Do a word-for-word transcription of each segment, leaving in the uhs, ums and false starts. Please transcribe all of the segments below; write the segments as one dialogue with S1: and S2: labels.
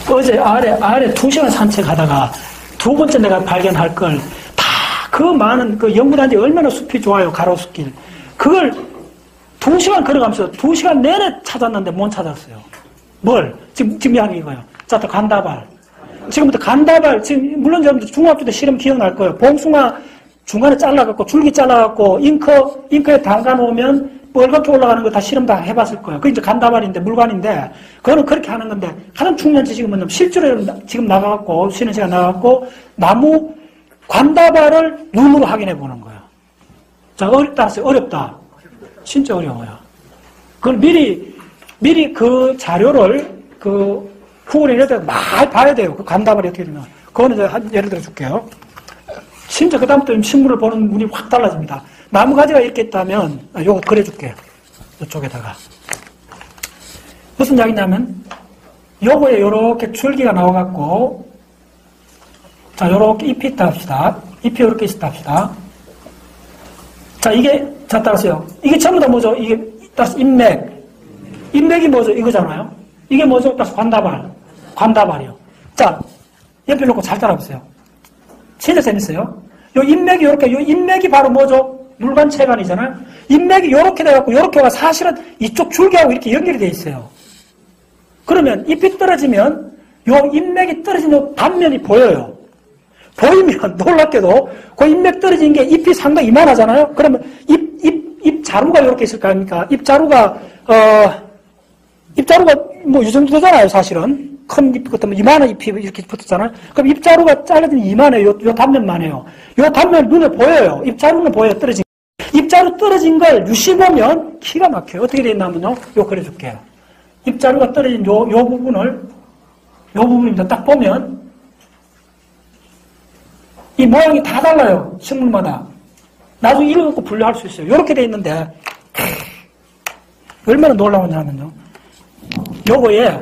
S1: 어제 아래, 아래 두 시간 산책하다가 두 번째 내가 발견할 걸 다 그 많은 그 연구단지 얼마나 숲이 좋아요, 가로수길. 그걸 두 시간 걸어가면서 두 시간 내내 찾았는데 못 찾았어요. 뭘? 지금, 지금 이야기 이거예요. 자, 또 간다발. 지금부터 간다발, 지금, 물론 여러분들 중학교 때 실험 기억날 거예요. 봉숭아 중간에 잘라갖고, 줄기 잘라갖고, 잉커, 잉커에 담가 놓으면 빨갛게 올라가는 거 다 실험 다 해봤을 거예요. 그게 이제 간다발인데, 물관인데, 그거는 그렇게 하는 건데, 가장 중요한 지식은 뭐냐면, 실제로 지금 나가갖고, 쉬는 시간 나가갖고, 나무 관다발을 눈으로 확인해 보는 거예요. 자, 어렵다 하세요. 어렵다. 진짜 어려워요. 그걸 미리, 미리 그 자료를, 그, 후원에 이럴 때 많이 봐야 돼요. 그 간다발이 어떻게 되나. 그거는 이제 한, 예를 들어 줄게요. 진짜 그다음부터 식물을 보는 눈이 확 달라집니다. 나무 가지가 이렇게 있다면, 아, 요거 그려줄게요. 이쪽에다가. 무슨 이야기냐면, 요거에 요렇게 줄기가 나와갖고, 자, 요렇게 잎이 있다 합시다. 잎이 요렇게 있다 합시다. 자, 이게, 자, 따라서요. 이게 전부 다 뭐죠? 이게, 따라서 인맥. 인맥이 뭐죠? 이거잖아요. 이게 뭐죠? 따라서 관다발. 관다발이요. 자, 옆에 놓고 잘 따라보세요. 진짜 재밌어요. 요 인맥이 요렇게, 요 인맥이 바로 뭐죠? 물관체관이잖아요. 인맥이 요렇게 돼갖고, 요렇게가 사실은 이쪽 줄기하고 이렇게 연결이 돼 있어요. 그러면 잎이 떨어지면, 요 인맥이 떨어진 요 단면이 보여요. 보이면 놀랍게도 그 인맥 떨어진 게 잎이 상당히 이만하잖아요. 그러면 잎, 잎, 잎 자루가 이렇게 있을 거 아닙니까? 잎 자루가, 어, 잎 자루가 뭐 이 정도 되잖아요, 사실은. 큰 잎 같은 이만한 잎이 이렇게 붙었잖아요. 그럼 잎 자루가 잘라진 이만해요. 요, 요 단면만 해요. 요 단면 눈에 보여요. 잎 자루는 보여요, 떨어진 거. 잎 자루 떨어진 걸 유시 보면 기가 막혀요. 어떻게 돼 있냐면요. 요 그려줄게요. 잎 자루가 떨어진 요, 요 부분을, 요 부분입니다. 딱 보면 이 모양이 다 달라요. 식물마다. 나중에 이거 갖고 분류할 수 있어요. 이렇게 돼 있는데 얼마나 놀라웠냐면요. 요거에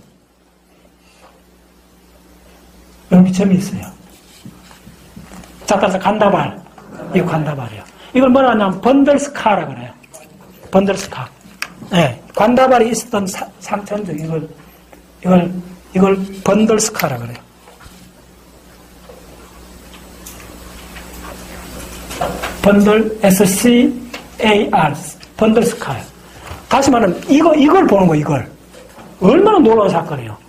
S1: 여기 점이 있어요. 자, 따라서 간다발. 이거 간다발이에요. 이걸 뭐라 하냐면 번들스카라 그래요. 번들스카. 네, 관다발이 있었던 사, 상처인데 이걸 이걸 이걸 번들스카라 그래요. 번들 에스 씨 에이 알 번들스카요. 다시 말하면 이거 이걸 보는 거 이걸 얼마나 놀라운 사건이에요.